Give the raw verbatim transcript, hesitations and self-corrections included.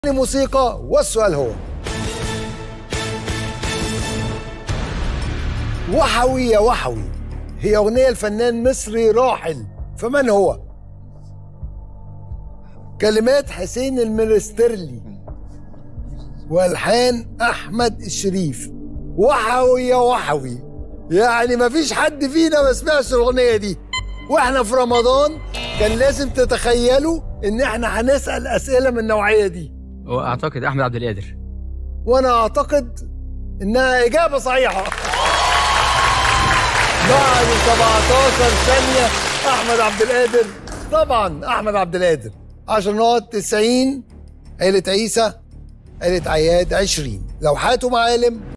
موسيقى. والسؤال هو: وحوي يا وحوي هي أغنية الفنان مصري راحل، فمن هو؟ كلمات حسين المنسترلي والحان أحمد الشريف. وحوي يا وحوي، يعني مفيش حد فينا ما سمعش الأغنية دي، واحنا في رمضان كان لازم تتخيلوا ان احنا هنسأل أسئلة من النوعية دي. واعتقد احمد عبد القادر. وانا اعتقد انها اجابة صحيحة. بعد سبعتاشر ثانية احمد عبد القادر، طبعا احمد عبد القادر. عشر نقط. تسعين عيلة عيسى، عيلة عياد عشرين. لوحات ومعالم.